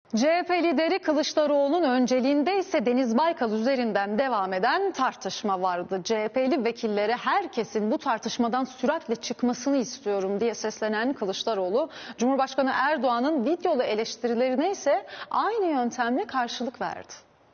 CHP lideri Kılıçdaroğlu'nun önceliğinde ise Deniz Baykal üzerinden devam eden tartışma vardı. CHP'li vekillere herkesin bu tartışmadan süratle çıkmasını istiyorum diye seslenen Kılıçdaroğlu, Cumhurbaşkanı Erdoğan'ın videolu eleştirilerine ise aynı yöntemle karşılık verdi.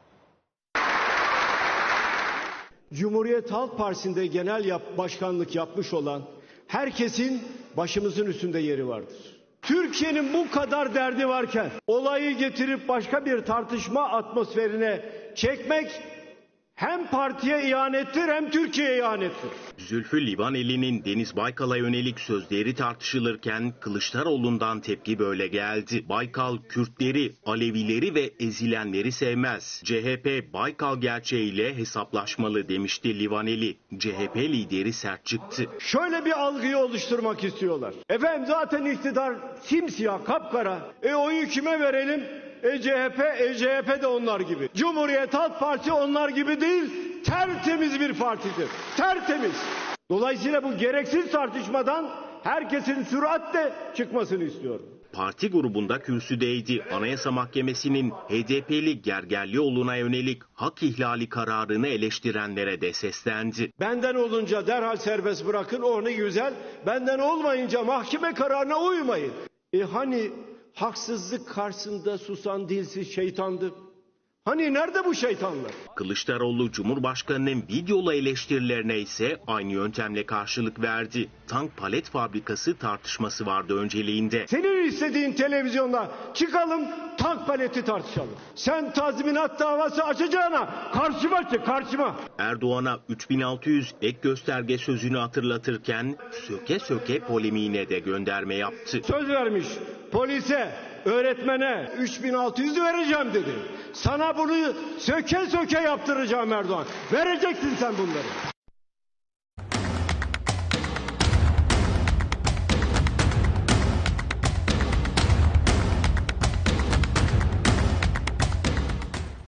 Cumhuriyet Halk Partisi'nde genel başkanlık yapmış olan herkesin başımızın üstünde yeri vardır. Türkiye'nin bu kadar derdi varken olayı getirip başka bir tartışma atmosferine çekmek hem partiye ihanettir hem Türkiye'ye ihanettir. Zülfü Livaneli'nin Deniz Baykal'a yönelik sözleri tartışılırken Kılıçdaroğlu'ndan tepki böyle geldi. Baykal Kürtleri, Alevileri ve ezilenleri sevmez. CHP Baykal gerçeğiyle hesaplaşmalı demişti Livaneli. CHP lideri sert çıktı. Şöyle bir algıyı oluşturmak istiyorlar. Efendim zaten iktidar simsiyah, kapkara. Oyu kime verelim? CHP de onlar gibi. Cumhuriyet Halk Partisi onlar gibi değil, tertemiz bir partidir. Tertemiz. Dolayısıyla bu gereksiz tartışmadan herkesin süratle çıkmasını istiyorum. Parti grubunda kürsüdeydi. Anayasa Mahkemesi'nin HDP'li Gergerlioğlu'na yönelik hak ihlali kararını eleştirenlere de seslendi. Benden olunca derhal serbest bırakın, o ne güzel. Benden olmayınca mahkeme kararına uymayın. Hani haksızlık karşısında susan dilsiz şeytandı? Hani nerede bu şeytanlar? Kılıçdaroğlu Cumhurbaşkanı'nın videolu eleştirilerine ise aynı yöntemle karşılık verdi. Tank palet fabrikası tartışması vardı önceliğinde. Senin istediğin televizyonda çıkalım, tank paleti tartışalım. Sen tazminat davası açacağına karşıma çık, karşıma. Erdoğan'a 3600 ek gösterge sözünü hatırlatırken söke söke polemiğine de gönderme yaptı. Söz vermiş polise, öğretmene 3600 vereceğim dedi. Sana bunu söke söke yaptıracağım Erdoğan. Vereceksin sen bunları.